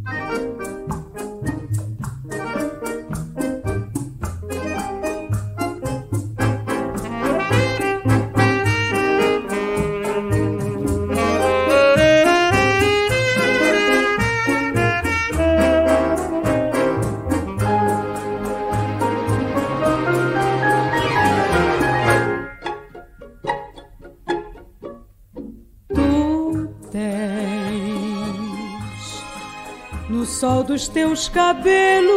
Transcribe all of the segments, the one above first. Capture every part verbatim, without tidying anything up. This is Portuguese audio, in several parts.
No sol dos teus cabelos,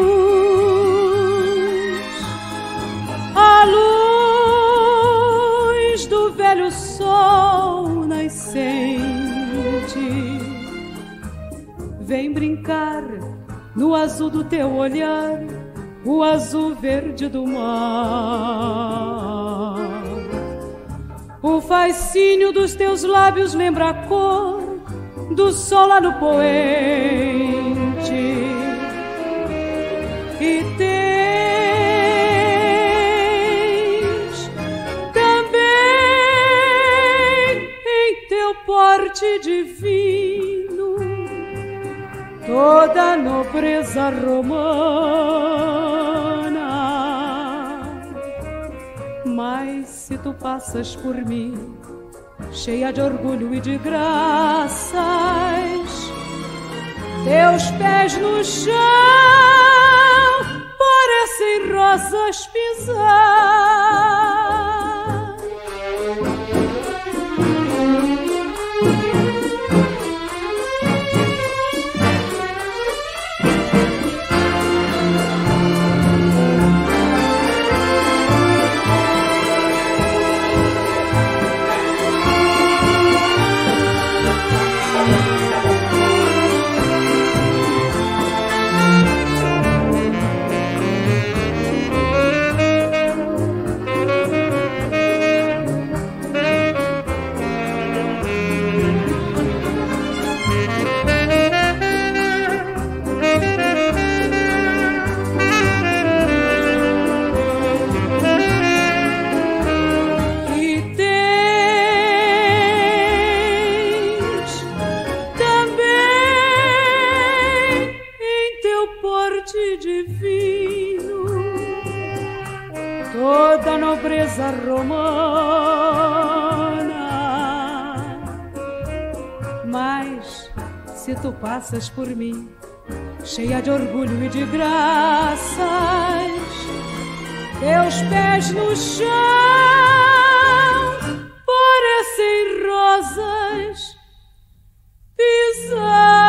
a luz do velho sol nascente vem brincar no azul do teu olhar, o azul verde do mar. O fascínio dos teus lábios lembra a cor do sol lá no poente. E tens também em teu porte divino toda a nobreza romana. Mas se tu passas por mim cheia de orgulho e de graças, teus pés no chão parecem rosas pisar. Divino, toda a nobreza romana. Mas se tu passas por mim cheia de orgulho e de graças, teus pés no chão parecem rosas pisar.